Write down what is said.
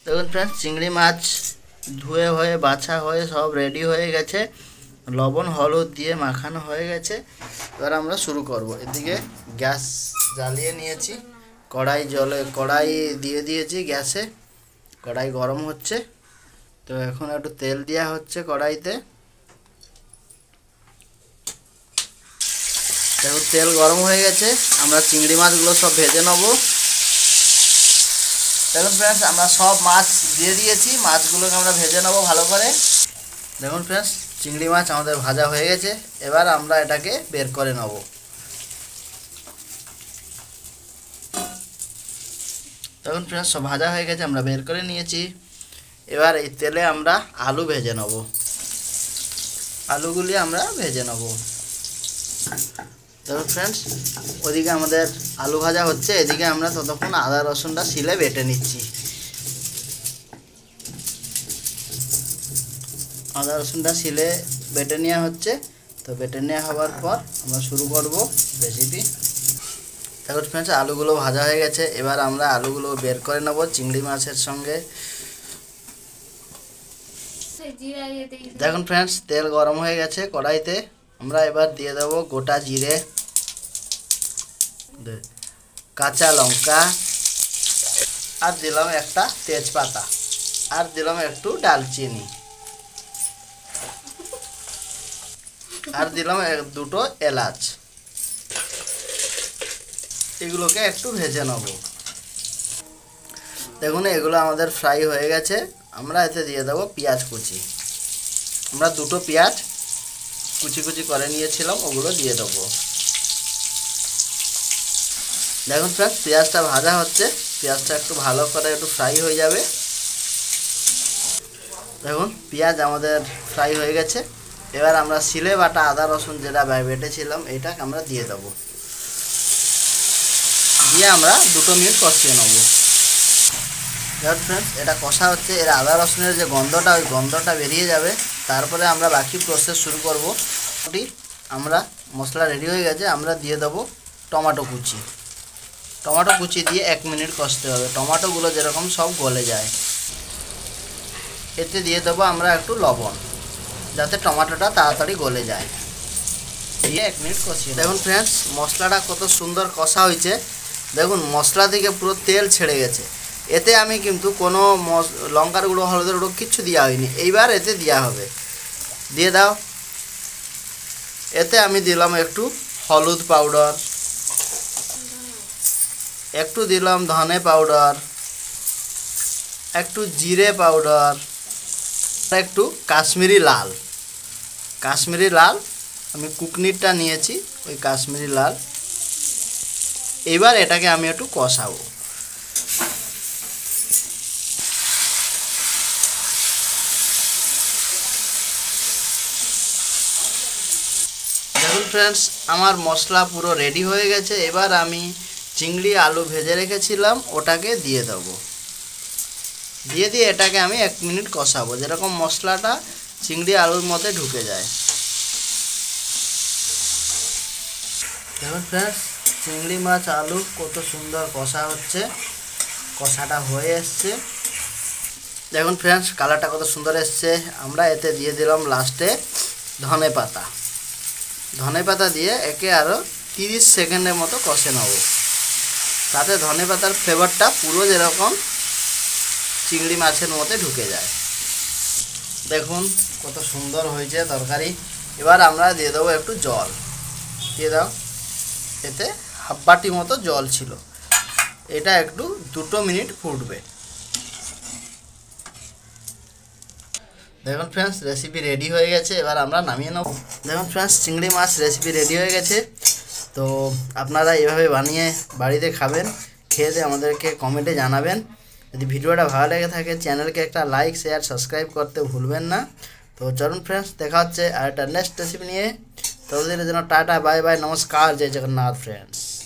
দেখুন ফ্রেন্ডস, চিংড়ি মাছ ধুয়ে হয়ে বাছা হয়ে সব রেডি হয়ে গেছে, লবণ হলুদ দিয়ে মাখানো হয়ে গেছে। এবার আমরা শুরু করব। এদিকে গ্যাস জ্বালিয়ে নিয়েছি, কড়াই দিয়ে দিয়েছি গ্যাসে, কড়াই গরম হচ্ছে। তো এখন একটু তেল দেওয়া হচ্ছে কড়াইতে। দেখুন তেল গরম হয়ে গেছে, আমরা চিংড়ি মাছগুলো সব ভেজে নেব। দেখুন ফ্রেন্ডস, আমরা সব মাছ দিয়ে দিয়েছি, মাছগুলোকে আমরা ভেজে নেব ভালো করে। দেখুন ফ্রেন্ডস, চিংড়ি মাছ আমাদের ভাজা হয়ে গেছে। এবার আমরা এটাকে বের করে নেব। দেখুন ফ্রেন্ডস, সব ভাজা হয়ে গেছে, আমরা বের করে নিয়েছি। এবার এই তেলে আমরা আলু ভেজে নেব, আলুগুলি আমরা ভেজে নেব। দেখুন ফ্রেন্ডস, ওদিকে আমাদের আলু ভাজা হচ্ছে, এদিকে আমরা ততক্ষণ আদা রসুনটা শিলে বেটে নিচ্ছি। আদা রসুনটা শিলে বেটে নেওয়া হচ্ছে। তো বেটে নেওয়া হওয়ার পর আমরা শুরু করব রেসিপি। দেখুন ফ্রেন্ডস, আলুগুলো ভাজা হয়ে গেছে। এবার আমরা আলুগুলো বের করে নেব চিংড়ি মাছের সঙ্গে। দেখুন ফ্রেন্ডস, তেল গরম হয়ে গেছে কড়াইতে। আমরা এবার দিয়ে দেবো গোটা জিরে, কাঁচা লঙ্কা, আর দিলাম একটা তেজপাতা, আর দিলাম একটু ডালচিনি, আর দিলাম দুটো এলাচ। এগুলোকে একটু ভেজে নেব। দেখুন এগুলো আমাদের ফ্রাই হয়ে গেছে। আমরা এতে দিয়ে দেবো পেঁয়াজ কুচি। আমরা দুটো পেঁয়াজ কুচি কুচি করে নিয়েছিলাম, ওগুলো দিয়ে দেবো। দেখুন ফ্রেন্ডস, পেঁয়াজটা ভাজা হচ্ছে, পেঁয়াজটা একটু ভালো করে একটু ফ্রাই হয়ে যাবে। দেখুন পেঁয়াজ আমাদের ফ্রাই হয়ে গেছে। এবার আমরা শিলে বাটা আদা রসুন যেটা বেটেছিলাম এটাকে আমরা দিয়ে দেবো, দিয়ে আমরা 2 মিনিট কষিয়ে নেব। দেখুন ফ্রেন্ডস, এটা কষা হচ্ছে, এর আদা রসুনের যে গন্ধটা, ওই গন্ধটা বেরিয়ে যাবে, তারপরে আমরা বাকি প্রসেস শুরু করব। আমরা মশলা রেডি হয়ে গেছে, আমরা দিয়ে দেবো টমেটো কুচি। টমেটো কুচি দিয়ে 1 মিনিট কষতে হবে, টমেটোগুলো যেরকম সব গলে যায়। এতে দিয়ে দেবো আমরা একটু লবণ, যাতে টমেটোটা তাড়াতাড়ি গলে যায়। দিয়ে 1 মিনিট কষিয়ে। দেখুন ফ্রেন্ডস, মশলাটা কত সুন্দর কষা হয়েছে। দেখুন মশলা থেকে পুরো তেল ছেড়ে গেছে। এতে আমি কিন্তু কোনো লঙ্কার গুঁড়ো হলুদের গুঁড়ো কিচ্ছু দেওয়া হয়নি। এইবার এতে দেওয়া হবে, দিয়ে দাও। এতে আমি দিলাম একটু হলুদ পাউডার, একটু দিলাম ধনে পাউডার, একটু জিরে পাউডার, একটু কাশ্মীরি লাল। কাশ্মীরি লাল আমি কুকনিরটা নিয়েছি, ওই কাশ্মীরি লাল। এবার এটাকে আমি একটু কষাবো। দেখুন ফ্রেন্ডস, আমার মশলা পুরো রেডি হয়ে গেছে। এবার আমি চিংড়ি আলু ভেজে রেখেছিলাম ওটাকে দিয়ে দেবো, দিয়ে এটাকে আমি 1 মিনিট কষাবো, যেরকম মশলাটা চিংড়ি আলুর মধ্যে ঢুকে যায়। দেখুন ফ্রেন্ডস, চিংড়ি মাছ আলু কত সুন্দর কষা হচ্ছে, কষাটা হয়ে এসছে। দেখুন ফ্রেন্ডস, কালারটা কত সুন্দর এসছে। আমরা এতে দিয়ে দিলাম লাস্টে ধনে পাতা। ধনে পাতা দিয়ে একে আরও 30 সেকেন্ডের মতো কষে নেব, তাতে ধনে পাতার ফ্লেভারটা পুরো যেরকম চিংড়ি মাছের মধ্যে ঢুকে যায়। দেখুন কত সুন্দর হয়েছে তরকারি। এবার আমরা দিয়ে দেবো একটু জল, দিয়ে দাও। এতে হাফ বাটি মতো জল ছিল। এটা একটু 2 মিনিট ফুটবে। দেখুন ফ্রেন্ডস, রেসিপি রেডি হয়ে গেছে, এবার আমরা নামিয়ে নেব। দেখুন ফ্রেন্ডস, চিংড়ি মাছ রেসিপি রেডি হয়ে গেছে। তো আপনারা এভাবে বানিয়ে বাড়িতে খাবেন, খেয়ে দিয়ে আমাদেরকে কমেন্টে জানাবেন। যদি ভিডিওটা ভালো লেগে থাকে চ্যানেলকে একটা লাইক শেয়ার সাবস্ক্রাইব করতে ভুলবেন না। তো চলুন ফ্রেন্ডস, দেখা হচ্ছে আর একটা নেক্সট রেসিপি নিয়ে। ততদিনের জন্য টাটা, বাই বাই, নমস্কার, জয় জগন্নাথ ফ্রেন্ডস।